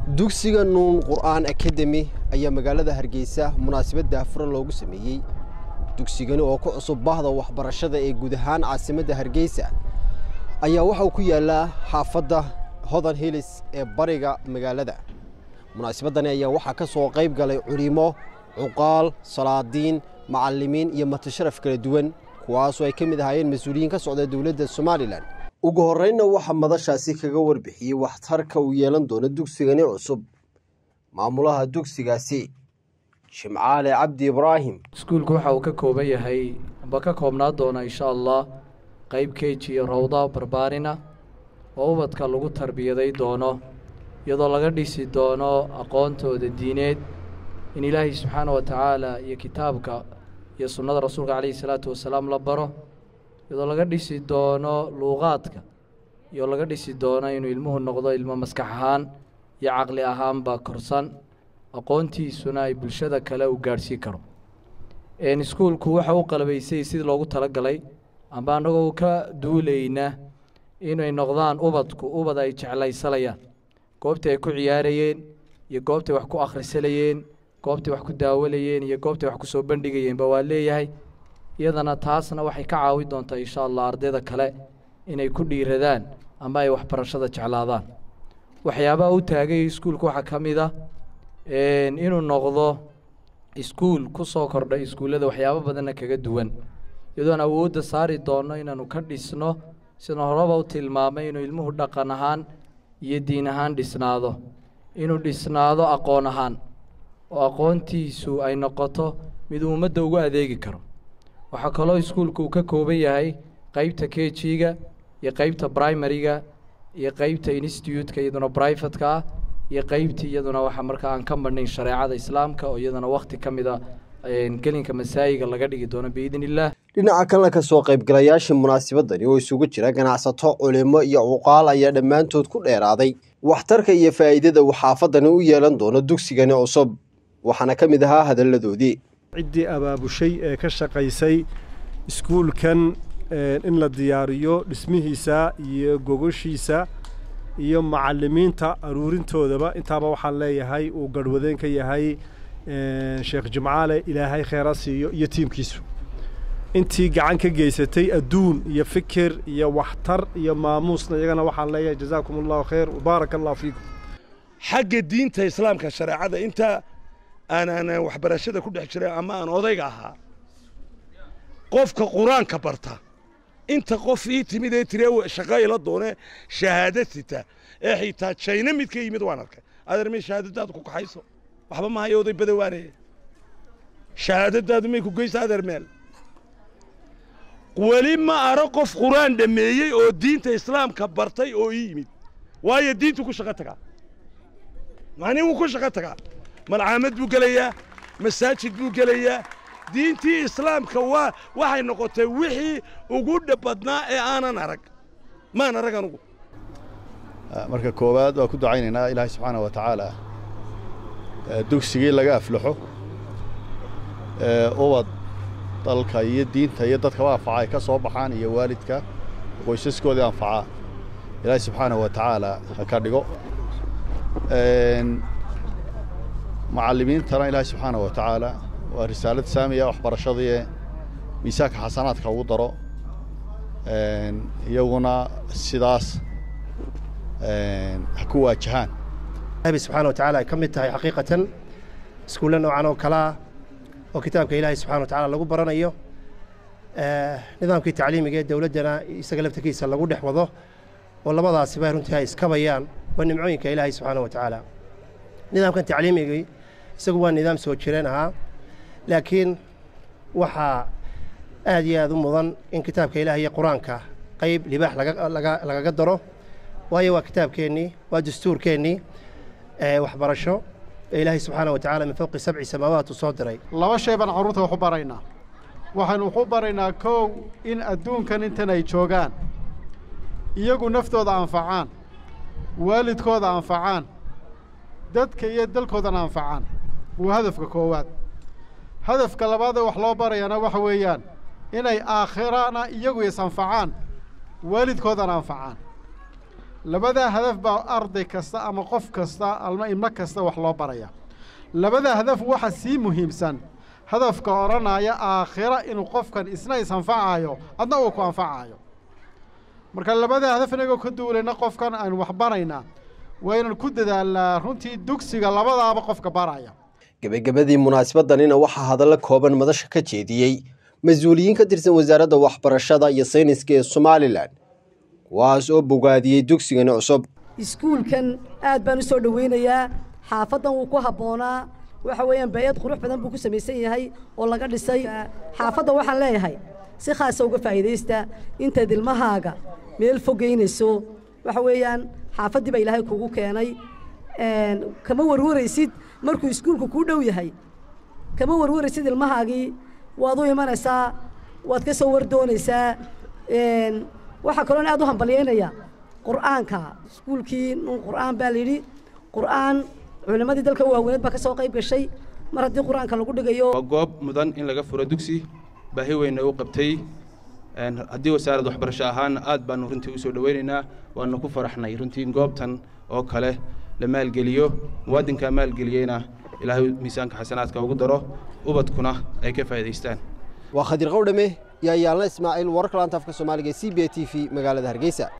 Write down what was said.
dugsiga Nuun Qur'aan Academy ayaa magaalada Hargeysa munaasabada furan loogu sameeyay dugsigani oo ku cusub bahda waxbarashada ee guud ahaan caasimadda Hargeysa ayaa waxa uu ku yaalaa xaafadda Hodan Hills ee bariga magaalada munaasabadani ayaa waxa ka soo qayb galay culimo cuqaal salaadiin macallimiin iyo matasharaf kala duwan kuwaas oo ay kamid ahaayeen mas'uuliyiin ka socda dawladda Somaliland ugu horreynna waxa madashaasi kaga warbixiyay waxtarka uu yeelan doono dugsigani cusub maamulaha dugsigaasi Shimcaale Cabdi Ibraahim iskuulku waxa uu ka kooban yahay amba ka koobnaa doona insha Allah qayb KG iyo rawda barbaarina oo ubadka lagu tarbiyaday doono iyadoo laga dhisi doono aqoontooda diineed in Ilaahay subhanahu wa ta'ala iyo kitaabka iyo sunnada rasuulka kaleey salaatu wasalaam la baro iyadoo laga dhisi doono luqadka iyo laga dhisi doono inuu ilmuhu noqdo ilmo maskax ahaan iyo aqli ahaan ba korsan aqoontiisuna ay bulshada kale u gaarsiin karo iskuulku waxa uu qalabaysay sidii loogu talagalay amba anagoo ka duulayna inay noqdaan ubad ay jeclaysanayaan goobta ay ku ciyaarayeen iyo goobta wax ku akhrisanayeen goobta wax ku daawalayeen iyo goobta wax ku soo bandhigayeen ba waa leeyahay iyadana taasna waxay ka caawin doontaa insha Allah ardayda kale inay ku dhiiradaan ama ay waxbarashada jeclaadaan waxyaabaha uu taagay iskuulku waxa kamid ah inuu noqdo iskuul ku soo kordhay iskuulada waxyaabo badan kaga duwan iyadoo awoodda saari doono inaanu ka dhisno sida horeba u tilmaamay inuu ilmuhu dhaqan ahaan iyo diin ahaan dhisnaado inuu dhisnaado aqoon ahaan oo aqoontiisu ay noqoto mid ummadda ugu adeegi karo waxa kaloo iskuulku ka kooban yahay qaybta KG-ga iyo qaybta primary-ga iyo qaybta institute-ka iyaduna private-ka iyo qaybta iyaduna waxa marka aan ka marnayn shariicada islaamka oo iyaduna waqti kamida gelinka masaayiga laga dhigi doono biidinillah dhinaca kale ka soo qayb galayaasha munaasabadani oo isugu jira ganacsato culimo iyo cuqaal ayaa dhammaantood ku dheeraaday waxtarka iyo faa'iidada uu xaafadani u yeelan doono dugsigani cusub waxaana kamid ahaa hadalladoodii ciddii abaabushay ee ka shaqaysay iskuulkan in la diyaariyo dhismihiisa iyo gogoshiisa iyo macallimiinta aruurintoodaba intaaba waxaan leeyahay uu garwadeen ka yahay Sheekh Jimcaale Ilaahay khayra siiyo iyo tiimkiisu intii gacan ka geysatay adduun iyo fikir iyo waxtar iyo maamuusna iyagana waxaan leeyahay jazaakumullahu khayr wa barakallahu fiikum xagga diinta islaamka shariicada inta أنا وحبرشة كل حجرة أما أنا أضيعها قف كقرآن كبرتها أنت قف إيه تميد تريو شقايل الدونة شهادتها إيه تا شيء نميت كي يمدوانك هذا رمي شهادتها كوك حيسو وحبا ما هي يوضي بدواني شهادتها دمي كوك جيس هذا رمال ولما أرقف قرآن دمي أو دين الإسلام كبرتي أو يمد وهي الدين تكون شقتها معني مو كل شقتها malcaamad buu galayaa masaajid buu galayaa diintii islaamka waxay noqotay wixii ugu dhabadnaa ee aanan arag maan arag anugu marka koowaad waa ku ducaynaynaa ilaahay subxaanahu wa tacaala dugsigii laga aflaxo ubad dalka iyo diinta iyo dadka anfacay ka soo baxaan iyo waalidka qoysaskoodii anfacaa ilaahay subxaanahu wa tacaala ha ka dhigo معلمين ترى إلهي سبحانه وتعالى ورسالة سامية وحبرشضية ميساك حسنات كوضرو يوغنا السداس حكوة جهان الله سبحانه وتعالى كم تهي حقيقة سكولنا وعنو كلا وكتابك إلهي سبحانه وتعالى لغو برنا إيو نظام كي تعليمي جيد دولتنا يستقلبتك يسال لغو دحوضه والله مضى سباهر انتهاي اسكبيان ونمعوين كإلهي سبحانه وتعالى نظام كان تعليمي سقوا النظام سوى شرينها لكن وحا آدي هذا مظن إن كتابك إلهي قرآنك قيب لباح لقا قدره وهي كتاب كيني ودستور كيني وحبرشو إلهي سبحانه وتعالى من فوق 7 سماوات وصدري الله شيبا عروته وحبرينا وحن وحبرينا كو إن أدون كان انتنا يتشوغان إيقو نفتو ذا أنفعان والدكو ذا أنفعان dadka iyo dalkoodana anfacaan waa hadafka koowaad hadafka labaad wax loo barayana waxa weeyaan inay aakhirana iyagu is anfacaan waalidkoodana anfacaan labadaa hadaf baa arday kasta ama qof kasta ama ilmo kasta wax loo baraya labadaa hadaf waxa sii muhiimsan hadafka oranaya aakhira inuu qofkan isna isanfacayo adna uu ku anfacayo marka labadaa hadaf inaga ka duulayna qofkan aan wax barayna waynan ku dadaalnaa runtii dugsiga labadaaba qofka baraya gabagabadii munaasabaddanina waxaa hadallo kooban madasha ka jeediyey mas-uuliyiin ka tirsan wasaaradda waxbarashada iyo sayniska ee Somaliland kuwaas oo bogaadiyey dugsigani cusub iskuulkan aad baan u soo dhaweynayaa xaafadan uu ku habboonaa waxa weeyaan bay'ad qurux badan buu ku samaysan yahay oo laga dhisay xaafadda waxaan leeyahay si khaas ah uga faa'iideysta inta ilmahaaga meel fogeynayso waxa weeyaan xaafaddii baa ilaahay kugu keenay kama warwaraysid markuu iskuulku ku dhow yahay kama warwaraysid ilmahaagii waad u imanaysaa waad ka soo wardoonaysaa waxa kale oo aad u hambalyeynaya quraanka iskuulkii quraan baa la yiri quraan culimadii dalka waaweyned baa ka soo qayb gashay mar haddii quraanka lagu dhigayo goob mudan in laga furo dugsi baahi weyn u qabtay haddii wasaaradda waxbarasho ahaan aad baan runtii u soo dhaweynaynaa waana ku faraxnay runtii goobtan oo kale la maalgeliyo muwaadinka maalgeliyeyna ilaahay miisaanka xasanaadka ugu daro ubadkuna ay ka faa'iideystaan waa Khadir Qowdame yaa Ismaaciil wararka laanta afka Soomaaliga CBA TV magaalada Hargeysa